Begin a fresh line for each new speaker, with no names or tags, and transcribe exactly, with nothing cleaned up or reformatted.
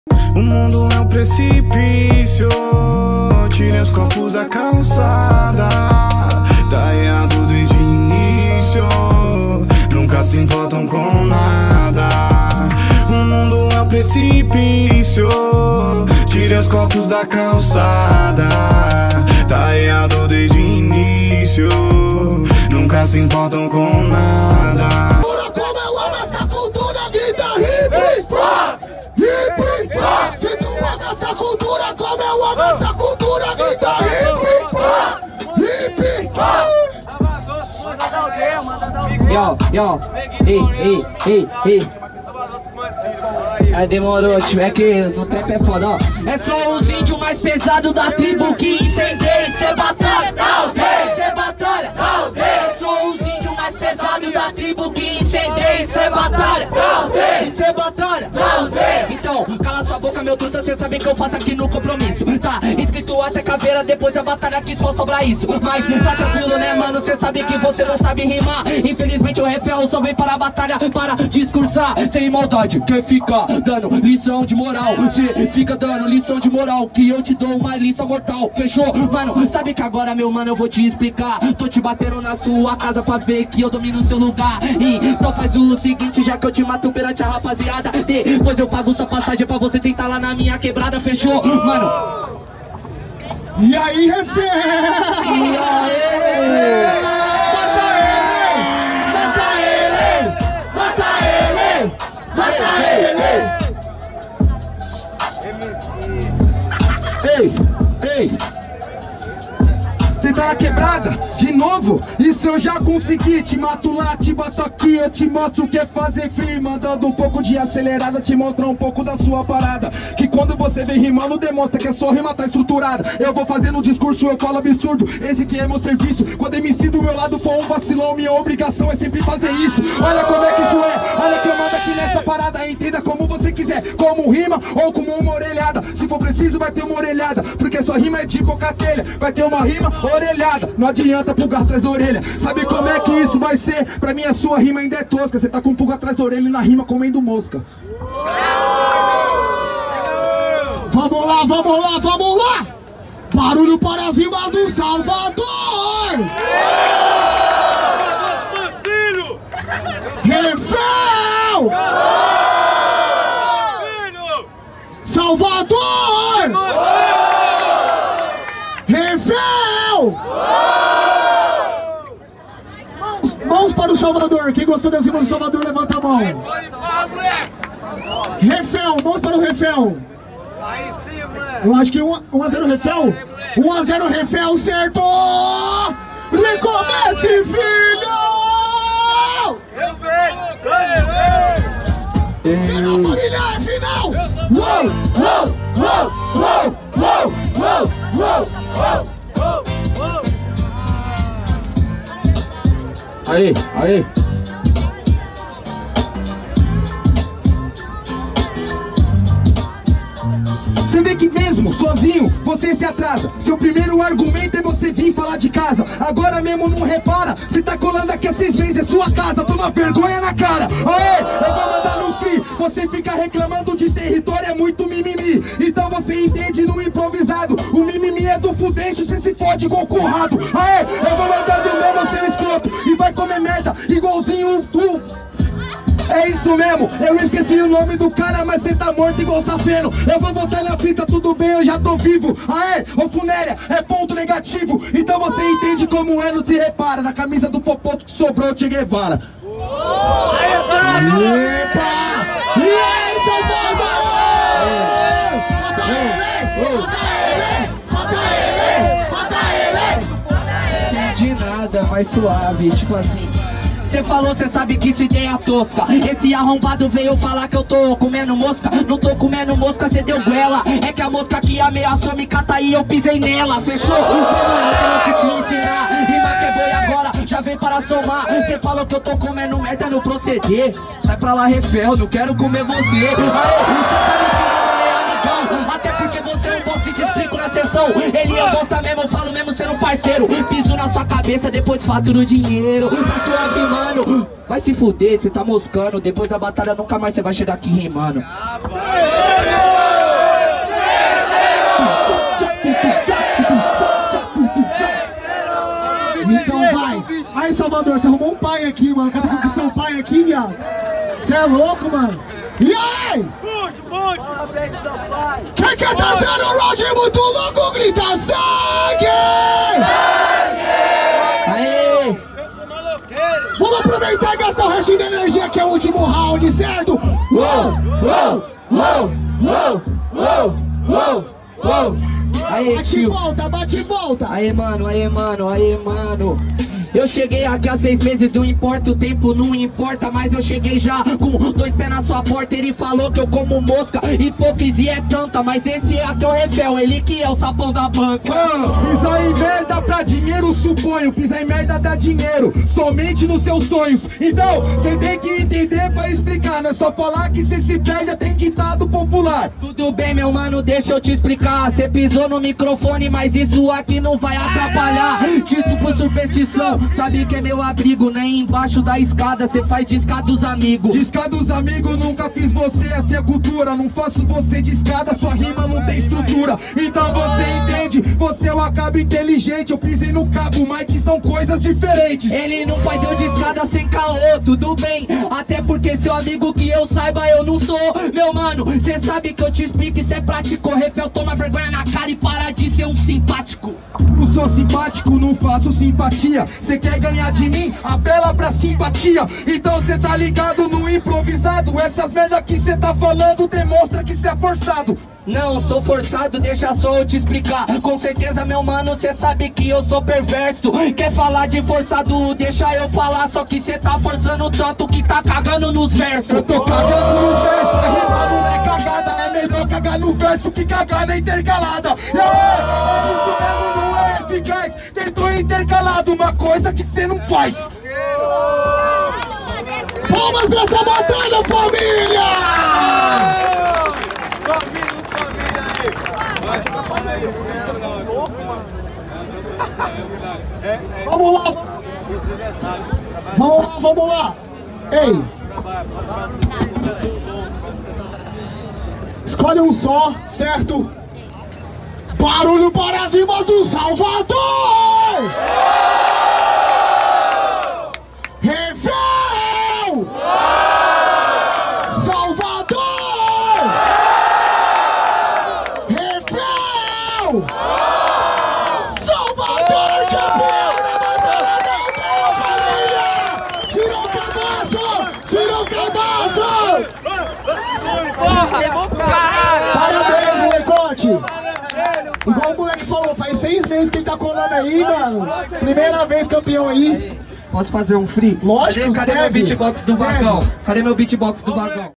O mundo é um precipício, tirem os copos da calçada. Tá errado desde o início, nunca se importam com nada. O mundo é um precipício, tirem os copos da calçada. Tá errado desde o início, nunca se importam com nada.
Como eu amo essa cultura, grita hip hop, hip hop. Se tu ama essa cultura, como eu amo essa cultura, grita hip hop, hip hop.
Yo, yo, ei, ei, ei, ei. É, demorou, tio, é que no trap é foda, ó. É só os índios mais pesados da tribo que incendeia. Cê batalha, dá os reis, cê batalha, dá os reis. É só os índios mais pesados da tribo que incendeia. Cê batalha, dá os reis, cê batalha, dá os reis. Então, cala sua boca, meu truta, cê sabe que eu faço aqui no compromisso. Tá escrito até caveira, depois da batalha aqui só sobra isso. Mas tá tranquilo, né, mano, cê sabe que você não sabe rimar. Infelizmente o refrão só vem para a batalha para discursar. Sem maldade, quer ficar dando lição de moral, cê fica dando lição de moral, que eu te dou uma lição mortal, fechou? Mano, sabe que agora, meu mano, eu vou te explicar. Tô te batendo na sua casa pra ver que eu domino o seu lugar. E então faz o seguinte, já que eu te mato perante a rapaziada, depois eu pago sua passagem pra você tentar lá na minha quebrada, fechou? Mano.
E aí, refém?
E aí?
Mata ele! Mata ele! Mata ele!
Ei, ei. Você tá na quebrada? De novo? Isso eu já consegui. Te mato lá, te bato aqui. Eu te mostro o que é fazer free. Mandando um pouco de acelerada, te mostra um pouco da sua parada. Que quando você vem rimando, demonstra que a sua rima tá estruturada. Eu vou fazendo um discurso, eu falo absurdo. Esse que é meu serviço. Quando M C do meu lado for um vacilão, minha obrigação é sempre fazer isso. Olha como é que isso é. Olha que eu mando aqui nessa parada. Entenda como você quiser, como rima ou como uma orelhada. Se for preciso, vai ter uma orelhada, porque sua rima é de boca telha. Vai ter uma rima orelhada, não adianta pulgar atrás da orelha. Sabe como é que isso vai ser? Pra mim a sua rima ainda é tosca. Você tá com pulga atrás da orelha e na rima comendo mosca.
Vamos lá, vamos lá, vamos lá! Barulho para as rimas do Salvador! Refrão! Salvador! Refrão! Mãos para o Salvador. Quem gostou das rimas do Salvador, levanta a mão. Refrão, mãos para o refrão. Eu acho que um a zero refrão. um a zero refrão, certo? Recomece, filho! Tira a família, é final! Uou, uou, uou, uou, uou, uou, uou, uou.
Aí, aí. Você vê que mesmo sozinho você se atrasa. Seu primeiro argumento é você vir falar de casa. Agora mesmo não repara, você tá colando aqui há seis meses, é sua casa. Toma vergonha na cara. Aê, eu vou mandar no fim. Você fica reclamando de território, é muito mimimi. Então você entende no improvisado. O mimimi é do fudente, você se fode igual Conrado. Aê, eu vou mandar do mesmo seu escroto e vai comer merda igualzinho tu. É isso mesmo, eu esqueci o nome do cara, mas cê tá morto igual Safeno. Eu vou voltar na fita, tudo bem, eu já tô vivo. Aê, ô Funéria, é ponto negativo. Então você entende como é, não se repara. Na camisa do Popoto que sobrou, Che Guevara.
Epa! E aí, Salvador? Mata ele! Mata ele! Mata ele! Mata ele!
Entendi nada, mais suave, tipo assim. Cê falou, cê sabe que isso ideia tosca. Esse arrombado veio falar que eu tô comendo mosca. Não tô comendo mosca, cê deu goela. É que a mosca que ameaçou me catar e eu pisei nela. Fechou? Eu tenho que te ensinar. Rima que foi agora, já vem para somar. Cê falou que eu tô comendo merda no proceder. Sai pra lá, refel, não quero comer você. Aê, cê tá me tirando, né, amigão? Até porque você é um bosta e te explico na sessão. Ele é um bosta mesmo, eu falo mesmo sendo parceiro. Piso na sua cabeça, depois faturo dinheiro. Tá suave, mano. Vai se fuder, cê tá moscando. Depois da batalha nunca mais cê vai chegar aqui rimando.
Salvador, você arrumou um pai aqui, mano. Cadê com seu pai aqui, viado? Você é louco, mano. E aí?
Puxa, puxa! Parabéns, seu pai!
Quem quer trazer um round muito louco, grita sangue!
Aê!
Eu sou maloqueiro!
Vamos aproveitar e gastar o restinho da energia que é o último round, certo? Uou, uou, uou, uou, uou, uou, uou.
Aê,
Bate e
tio!
volta, bate e volta!
Aê, mano, aê, mano, aê, mano. Eu cheguei aqui há seis meses, não importa o tempo, não importa, mas eu cheguei já com dois pés na sua porta. Ele falou que eu como mosca, hipocrisia é tanta, mas esse aqui é o Refel, ele que é o sapão da banca.
Mano, pisar em merda pra dinheiro, suponho. Pisar em merda dá dinheiro, somente nos seus sonhos. Então, cê tem que entender pra explicar. Não é só falar que cê se perde, tem ditado popular.
Tudo bem, meu mano, deixa eu te explicar. Cê pisou no microfone, mas isso aqui não vai atrapalhar. Título por superstição, sabe que é meu abrigo, nem embaixo da escada, cê faz de escada dos amigos.
De escada dos amigos, nunca fiz você, essa é cultura. Não faço você de escada, sua rima não tem estrutura. Então você entende, você é o acabo inteligente. Eu pisei no cabo, mas que são coisas diferentes.
Ele não faz eu de escada sem caô, tudo bem. Até porque seu amigo que eu saiba eu não sou. Meu mano, cê sabe que eu te explico, isso é prático. Refel, toma vergonha na cara e para de ser um simpático.
Não sou simpático, não faço simpatia. Cê quer ganhar de mim? Apela pra simpatia. Então cê tá ligado no improvisado. Essas merda que cê tá falando demonstra que cê é forçado.
Não, sou forçado, deixa só eu te explicar. Com certeza, meu mano, cê sabe que eu sou perverso. Quer falar de forçado, deixa eu falar. Só que cê tá forçando tanto que tá cagando nos versos.
Eu tô cagando no verso, a rima não é cagada. É melhor cagar no verso que cagar na intercalada. E aí, isso mesmo não é eficaz. Tentou intercalado, uma coisa que cê não faz.
Palmas pra essa batalha, família! Vamos lá! Vamos lá, vamos lá! Ei! Escolhe um só, certo? Barulho para as rimas do Salvador! Refel! Salvador! Refel! Salvador, campeão da batalha da família! Tira o cabaço! Tira o cabaço! Parabéns, molecote! Igual o moleque falou, faz seis meses que ele tá colando aí, mano. Primeira vez campeão aí.
Posso fazer um free?
Lógico,
Cadê, cadê
deve,
meu beatbox do
deve.
vagão? Cadê meu beatbox do vagão?